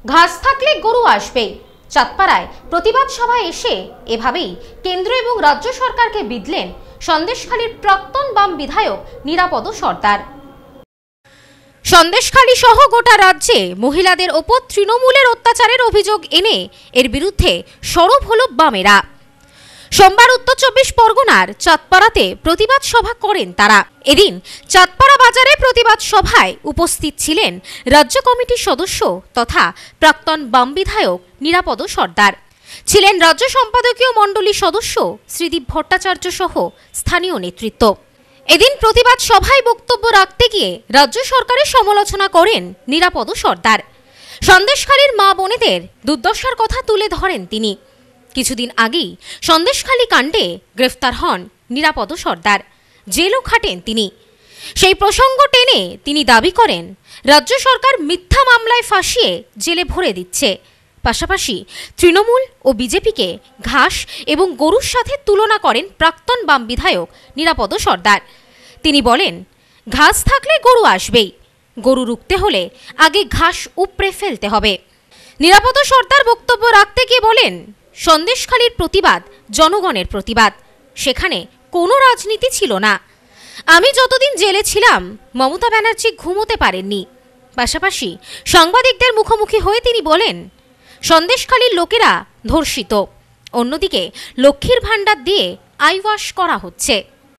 ঘাস থাকলে গরু আসবেই। চাঁদপাড়ায় প্রতিবাদ সভায় এসে এভাবেই কেন্দ্র এবং রাজ্য সরকারকে বিঁধলেন সন্দেশখালীর প্রাক্তন বাম বিধায়ক নিরাপদ সর্দার। সন্দেশখালী সহ গোটা রাজ্যে মহিলাদের ওপর তৃণমূলের অত্যাচারের অভিযোগ এনে এর বিরুদ্ধে সরব হল বামেরা। সোমবার উত্তর 24 পরগনার চাঁদপাড়াতে প্রতিবাদ সভা করেন তারা। এদিন চাঁদপাড়া বাজারে প্রতিবাদ সভায় উপস্থিত ছিলেন রাজ্য কমিটির সদস্য তথা প্রাক্তন বাম বিধায়ক নিরাপদ সর্দার, ছিলেন রাজ্য সম্পাদকীয় মণ্ডলীর সদস্য শ্রীদীপ ভট্টাচার্য সহ স্থানীয় নেতৃত্ব। এদিন প্রতিবাদ সভায় বক্তব্য রাখতে গিয়ে রাজ্য সরকারের সমালোচনা করেন নিরাপদ সর্দার। সন্দেশখালীর মা বোনেদের দুর্দশার কথা তুলে ধরেন তিনি। কিছুদিন আগেই সন্দেশখালী কাণ্ডে গ্রেফতার হন নিরাপদ সর্দার, জেলও খাটেন তিনি। সেই প্রসঙ্গ টেনে তিনি দাবি করেন রাজ্য সরকার মিথ্যা মামলায় ফাঁসিয়ে জেলে ভরে দিচ্ছে, পাশাপাশি তৃণমূল ও বিজেপিকে ঘাস এবং গরুর সাথে তুলনা করেন প্রাক্তন বাম বিধায়ক নিরাপদ সর্দার। তিনি বলেন, ঘাস থাকলে গরু আসবেই, গরু রুখতে হলে আগে ঘাস উপড়ে ফেলতে হবে। নিরাপদ সর্দার বক্তব্য রাখতে গিয়ে বলেন, সন্দেশখালীর প্রতিবাদ জনগণের প্রতিবাদ, সেখানে কোনো রাজনীতি ছিল না। আমি যতদিন জেলে ছিলাম মমতা ব্যানার্জি ঘুমোতে পারেননি। পাশাপাশি সাংবাদিকদের মুখোমুখি হয়ে তিনি বলেন, সন্দেশখালীর লোকেরা ধর্ষিত, অন্যদিকে লক্ষ্মীর ভাণ্ডার দিয়ে আইওয়াশ করা হচ্ছে।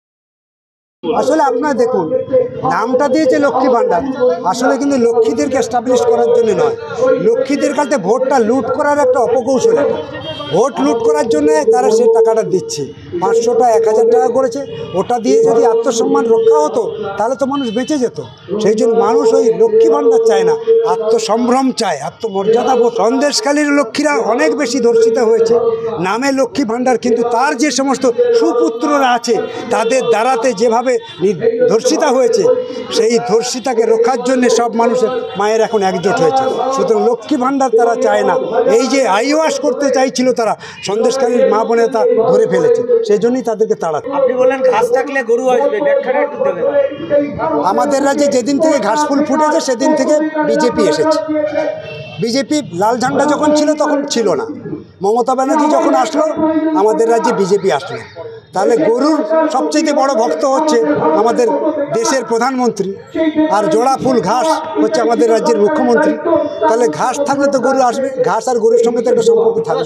আসলে আপনারা দেখুন, নামটা দিয়েছে লক্ষ্মী ভাণ্ডার, আসলে কিন্তু লক্ষ্মীদেরকে এস্টাবলিশ করার জন্য নয়, লক্ষ্মীদের কাছে ভোটটা লুট করার একটা অপকৌশল। এটা ভোট লুট করার জন্য তারা সেই টাকাটা দিচ্ছে। 500টা 1000 টাকা করেছে, ওটা দিয়ে যদি আত্মসম্মান রক্ষা হতো তাহলে তো মানুষ বেঁচে যেত। সেই জন্য মানুষ ওই লক্ষ্মী ভাণ্ডার চায় না, আত্মসম্ভ্রম চায়, আত্মমর্যাদা বোধ। সন্দেশখালীর লক্ষ্মীরা অনেক বেশি ধর্ষিত হয়েছে, নামে লক্ষ্মী ভাণ্ডার, কিন্তু তার যে সমস্ত সুপুত্ররা আছে তাদের দ্বারাতে যেভাবে ধর্ষিতা হয়েছে, সেই ধর্ষিতাকে রক্ষার জন্য সব মানুষের মায়ের এখন একজোট হয়েছে। সুতরাং লক্ষ্মী ভাণ্ডার তারা চায় না। এই যে আইওয়াশ করতে চাইছিল তারা, সন্দেশখালীর মা বোনে তা ধরে ফেলেছে, সেই জন্যই তাদেরকে তাড়াচ্ছে। আপনি বললেন ঘাস থাকলে গরু আসবে, ব্যাখ্যাটা একটু দেবেন। আমাদের রাজ্যে যেদিন থেকে ঘাস ফুল ফুটেছে সেদিন থেকে বিজেপি এসেছে। বিজেপি লাল ঝান্ডা যখন ছিল তখন ছিল না, মমতা ব্যানার্জি যখন আসলো আমাদের রাজ্যে বিজেপি আসলো। তাহলে গরুর সবচেয়ে বড় ভক্ত হচ্ছে আমাদের দেশের প্রধানমন্ত্রী, আর জোড়া ফুল ঘাস হচ্ছে আমাদের রাজ্যের মুখ্যমন্ত্রী। তাহলে ঘাস থাকলে তো গরু আসবে, ঘাস আর গরুর সঙ্গে তো একটা সম্পর্ক থাকবে।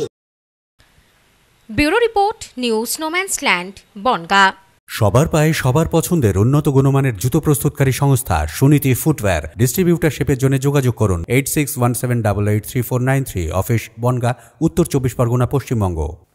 Bureau report, news no man's land, Bongaon. সবার পায়ে সবার পছন্দের উন্নত গুণমানের জুতো প্রস্তুতকারী সংস্থা সুনীতি ফুটওয়্যার। ডিস্ট্রিবিউটারশিপের জন্য যোগাযোগ করুন 8617883493, অফিস বনগাঁ, উত্তর 24 পরগনা, পশ্চিমবঙ্গ।